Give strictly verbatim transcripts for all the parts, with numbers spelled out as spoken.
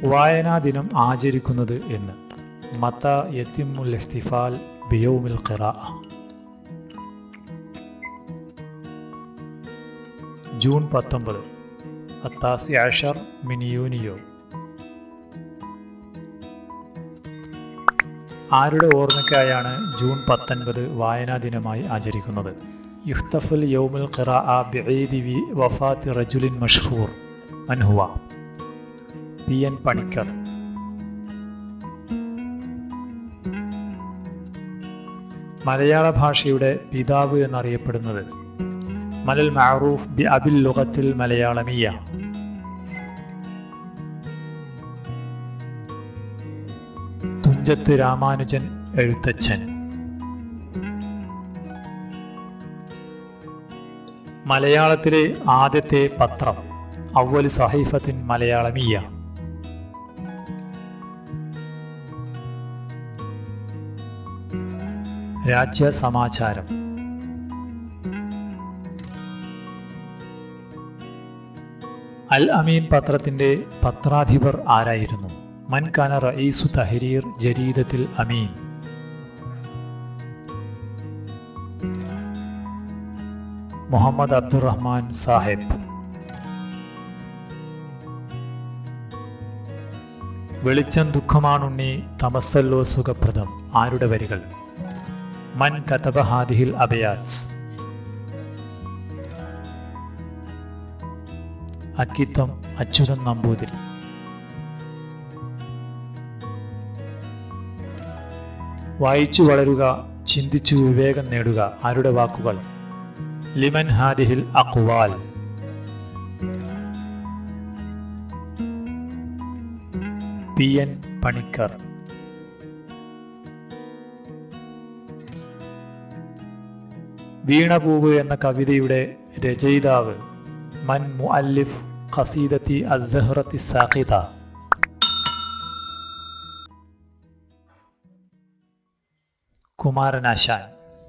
വായനാ ദിനം ആചരിക്കുന്നത് എന്ന്. മത യത്തിമുൽ ഇഹ്തിഫാൽ ബിയൗമിൽ ഖിറാഅ. ജൂൺ പത്തൊമ്പത് അത്താസി അഷർ മിൻ യൂനിയോ. ആരുടെ ഓർമ്മയ്ക്കായാണ് ജൂൺ പത്തൊൻപത് വായനാ ദിനമായി ആചരിക്കുന്നത്? യുഹ്തഫൽ യൗമുൽ ഖിറാഅ ബിഈദി വഫാത്തി റജുലിൻ മഷ്ഹൂർ. മൻ ഹുവ? P N Panicker. മലയാള ഭാഷയുടെ പിതാവ് എന്നറിയപ്പെടുന്നത്? മലൽ മഅറൂഫ് ബി അബിൽ ലുഗത്തിൽ മലയാളമിയ. തുഞ്ചത്ത് രാമാനുജൻ എഴുത്തച്ഛൻ. മലയാളത്തിലെ ആദ്യത്തെ പത്രം? അവ്വൽ സഹീഫത്തിൻ മലയാളമിയ. രാജ്യ സമാചാരം. അൽ അമീൻ പത്രത്തിന്റെ പത്രാധിപർ ആരായിരുന്നു? മൻ കാന റഈസു തഹരീർ ജരീദത്തിൽ അമീൻ. മുഹമ്മദ് അബ്ദുറഹ്മാൻ സാഹിബ്. വെളിച്ചം ദുഃഖമാണുണ്ണി, തമസ്സല്ലോ സുഖപ്രദം. ആരുടെ വരികൾ? മൻ കതബ ഹാദിഹിൽ അബയാത്സ്. അക്കിത്തം അച്യുതൻ നമ്പൂതിരി. വായിച്ചു വളരുക, ചിന്തിച്ചു വിവേകം നേടുക. ആരുടെ വാക്കുകൾ? ലിമൻ ഹാദിഹിൽ അഖ്വാൽ. P N Panicker. വീണപൂവ് എന്ന കവിതയുടെ രചയിതാവ്? മൻ മുഅല്ലിഫ് ഖസീദത്തി അസ്സഹ്റത്തി സാഖിത. കുമാരനാശാൻ.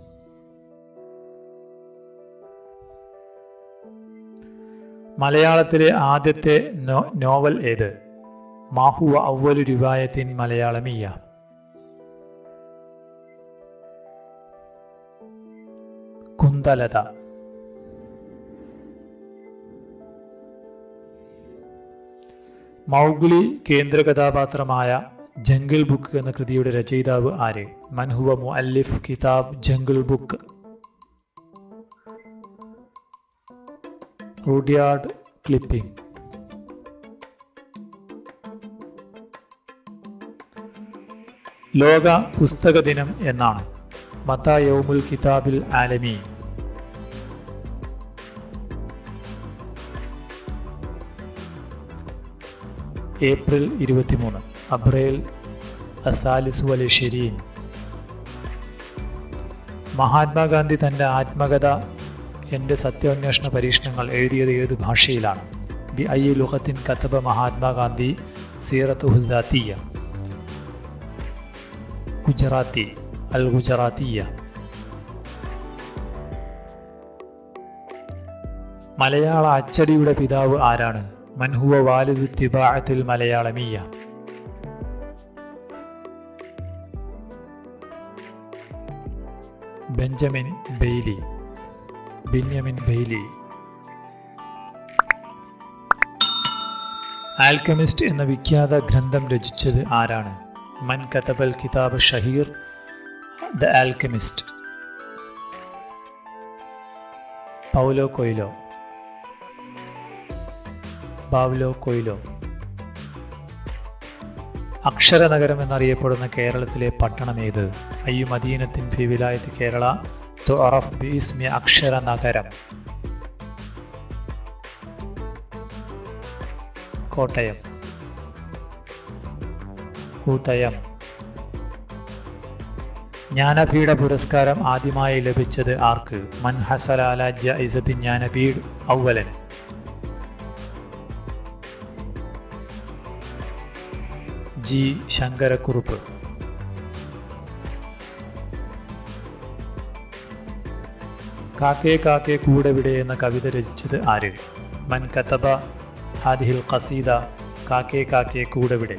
മലയാളത്തിലെ ആദ്യത്തെ നോവൽ ഏത്? മാഹുവ അവ്വലു റിവായത്തിൻ മലയാളമിയ. കുന്തലത. മൗഗ്ലി കേന്ദ്ര കഥാപാത്രമായ ജംഗിൾ ബുക്ക് എന്ന കൃതിയുടെ രചയിതാവ് ആര്? മൻഹുവ മുഅല്ലിഫ് കിതാബ് ജംഗിൾ ബുക്ക്. Rudyard clipping. ലോക പുസ്തക ദിനം എന്നാണ്? മതാ യൗമുൽ കിതാബിൽ ആലമി. ഏപ്രിൽ ഇരുപത്തിമൂന്ന്. അബ്രേൽ അസാലിസു വൽ ഇശ്രീൻ. മഹാത്മാഗാന്ധി തന്റെ ആത്മകഥ എൻ്റെ സത്യാന്വേഷണ പരീക്ഷണങ്ങൾ എഴുതിയത് ഏത് ഭാഷയിലാണ്? ബി ഐ ലുഗത്തിൻ കതബ മഹാത്മാഗാന്ധി സീറത്തുഹു ദാത്തിയ. ഗുജറാത്തി. അൽ ഗുജറാത്തിയ. മലയാള അച്ചടിയുടെ പിതാവ് ആരാണ്? മൻഹുവ വാലിദു തിബാഅത്തിൽ മലയാളമിയ. Benjamin Bailey. Benjamin Bailey. Alchemist എന്ന വിഖ്യാത ഗ്രന്ഥം രചിച്ചത് ആരാണ്? മൻ കതബൽ കിതാബ് ഷഹീർ the alchemist. Paulo Coelho. Paulo Coelho. അക്ഷരനഗരം എന്നറിയപ്പെടുന്ന കേരളത്തിലെ പട്ടണം ഏത്? അയ്യു മദീനത്തിൻ ഫി വിലായത്ത് കേരള തുഅറഫ് ബിഇസ്മി അക്ഷരനഗരം. കോട്ടയം. കൂട്ടയം. ജ്ഞാനപീഠ പുരസ്കാരം ആദ്യമായി ലഭിച്ചത് ആർക്ക്? മൻ ഹസല അല ജائزة ജ്ഞാനപീഠ് അവ്വലൻ. ജി ശങ്കരക്കുറുപ്പ്. കാക്കേ കാക്കേ കൂടെവിടെ എന്ന കവിത രചിച്ചത് ആര്? മൻ കതബ ഹാദിഹിൽ ഖസീദ കാക്കേ കാക്കേ കൂടെവിടെ.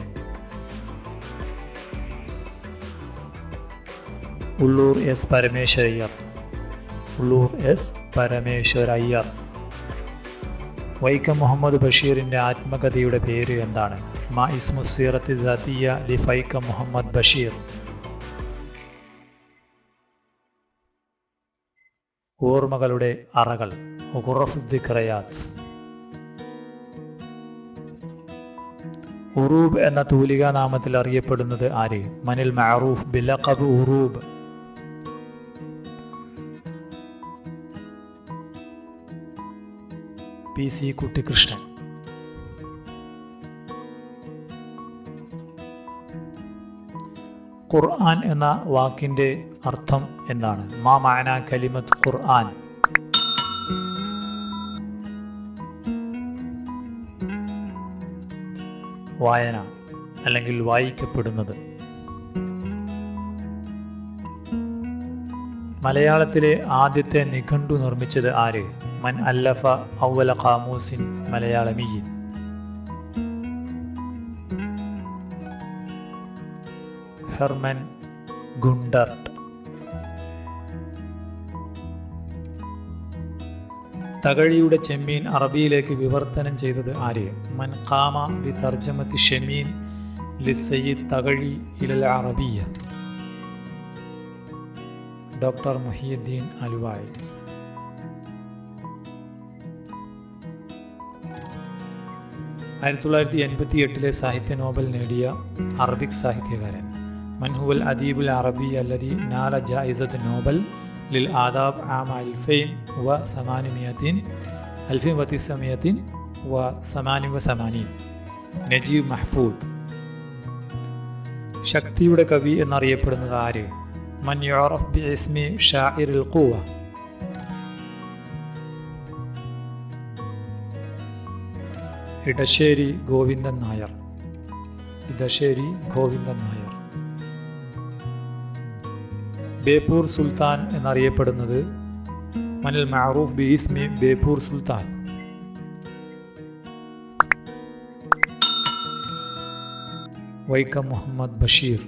ഉള്ളൂർ എസ് പരമേശ്വരയ്യർ. ഉള്ളൂർ എസ് പരമേശ്വരയ്യർ. വൈക്കം മുഹമ്മദ് ബഷീറിൻ്റെ ആത്മകഥയുടെ പേര് എന്താണ്? മാ ഇസ്മു സീറത്തി ദാതിയ ലി വൈക്കം മുഹമ്മദ് ബഷീർ. ഓർമ്മകളുടെ അറകൾ. ഖുറഫ് ദിക്റയാത്ത്. ഉറൂബ് എന്ന തൂലികാ നാമത്തിൽ അറിയപ്പെടുന്നത് ആര്? മനിൽ മഅറൂഫ് ബിലഖബ് ഉറൂബ്. P C Kuttikrishnan. ഖുർആൻ എന്ന വാക്കിന്റെ അർത്ഥം എന്താണ്? മാ മഅന കലിമത്ത് ഖുർആൻ. വായന അല്ലെങ്കിൽ വായിക്കപ്പെടുന്നത്. മലയാളത്തിലെ ആദ്യത്തെ നിഘണ്ടു നിർമ്മിച്ചത് ആര്? മൻ അല്ലഫ അവ്വല ഖാമൂസിൻ മലയാളമിയ്യിൻ. Hermann Gundert. തകഴിയുടെ ചെമ്മീൻ അറബിയിലേക്ക് വിവർത്തനം ചെയ്തത് ആര്? മൻ ഖാമ ബി തർജമത്തി ഷമീൻ ലിസയ്യിദ് തകഴി ഇലൽ അറബിയ. ഡോക്ടർ മുഹിയുദ്ദീൻ അലുവായി. ആയിരത്തി തൊള്ളായിരത്തി എൺപത്തി എട്ടിലെ സാഹിത്യ നോബൽ നേടിയ അറബിക് സാഹിത്യകാരൻ. മൻഹുവൽ അദീബുൽ അറബി അല്ലദി നാല ജായിസത്ത് നോബൽ ലിൽ ആദാബ് ആമ അൽഫൈൻ വ സമാനിമിയത്തിൻ അൽഫിൻ വ തിസ്സമിയത്തിൻ വ സമാനി വ സമാനീൻ. നജീബ് മഹ്ഫൂദ്. ശക്തിയുടെ കവി എന്നറിയപ്പെടുന്നത് ആര്? മൻ യുഅറഫ് ബി ഇസ്മി ഷാഇറുൽ ഖുവ. ഇടശ്ശേരി ഗോവിന്ദൻ നായർ. ഇടശ്ശേരി ഗോവിന്ദൻ നായർ. ബേപ്പൂർ സുൽത്താൻ എന്നറിയപ്പെടുന്നത്? മനിൽ മഅറൂഫ് ബി ഇസ്മി ബേപ്പൂർ സുൽത്താൻ. വൈക്കം മുഹമ്മദ് ബഷീർ.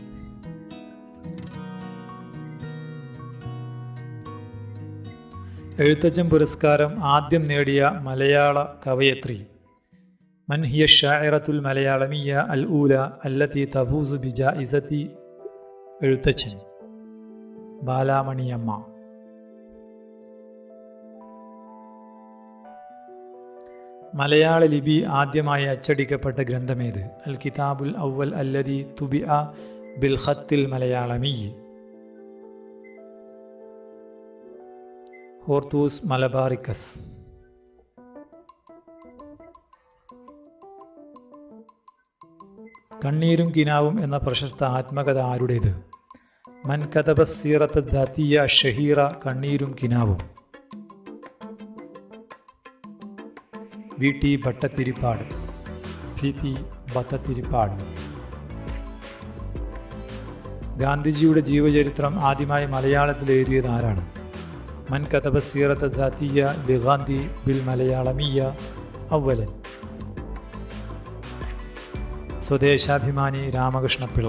എഴുത്തച്ഛൻ പുരസ്കാരം ആദ്യം നേടിയ മലയാള കവയത്രി. മൻ ഹിയ ഷാഇറത്തുൽ മലയാളമിയ അൽ ഊല അല്ലതി തഫൂസു ബിജായിസതി എഴുത്തച്ഛൻ. ബാലാമണിയമ്മ. മലയാള ലിപി ആദ്യമായി അച്ചടിക്കപ്പെട്ട ഗ്രന്ഥമേത്? അൽ കിതാബുൽ അവ്വൽ അല്ലതി തുബിഅ ബിൽ ഖത്തിൽ മലയാളമി. Hortus Malabaricus. കണ്ണീരും കിനാവും എന്ന പ്രശസ്ത ആത്മകഥ ആരുടേത്? മൻ കതബ സീറത്ത് ദാതിയ ഷഹീറ കണ്ണീരും കിനാവും. V T Bhattathiripad. V T Bhattathiripad. ഗാന്ധിജിയുടെ ജീവചരിത്രം ആദ്യമായി മലയാളത്തിൽ എഴുതിയത് ആരാണ്? മൻ കതബ സീറത്ത് ദാതിയ ലി ഗാന്ധി ബിൽ മലയാളമിയ അവ്വലൻ. സ്വദേശാഭിമാനി രാമകൃഷ്ണപിള്ള.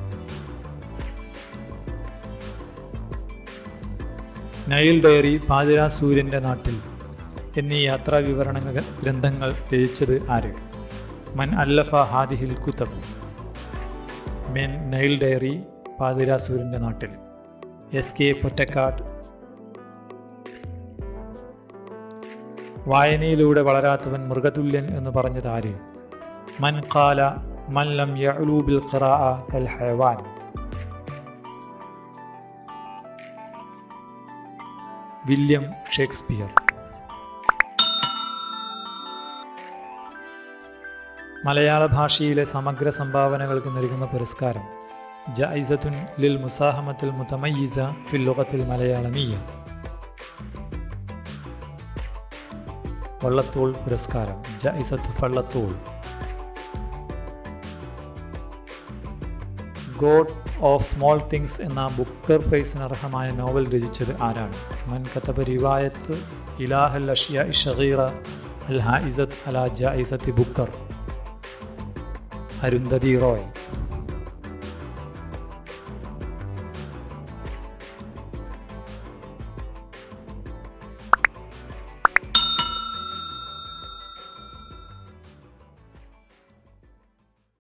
നൈൽ ഡയറി, പാതിരാ സൂര്യന്റെ നാട്ടിൽ എന്നീ യാത്രാ വിവരണ ഗ്രന്ഥങ്ങൾ രചിച്ചത് ആര്? മൻ അല്ലഫ ഹാദിഹിൽ കുതബ്. മെൻ നൈൽ ഡയറി, പാതിരാ സൂര്യന്റെ നാട്ടിൽ. S K Pottekkatt. വായനയിലൂടെ വളരാത്തവൻ മൃഗതുല്യൻ എന്ന് പറഞ്ഞത് ആര്? മൻ ഖാല മൻ ലം യഅ്ലു ബിൽ ഖിറാഅ കൽ ഹയവാൻ. William Shakespeare. മലയാള ഭാഷയിലെ സമഗ്ര സംഭാവനകൾക്ക് നൽകുന്ന പുരസ്കാരം ജായിസത്തുൻ ലിൽ മുസാഹമത്തുൽ മുതമയ്യിസ ഫിൽ ലുഗത്തിൽ മലയാളമിയ. വള്ളത്തോൾ പുരസ്കാരം ജായിസത്ത് Vallathol. God of small things എന്ന ബുക്കർ പ്രൈസിന് അർഹമായ നോവൽ രചിച്ചത് ആരാണ്? മൻ കതബ റിവായത്ത് ഇലാഹൽ അഷ്യാഇ ശഗീറ അൽ ഹായിസത്ത് അലാ ജായിസത്തി ബുക്കർ. അരുന്ധതി റോയ്.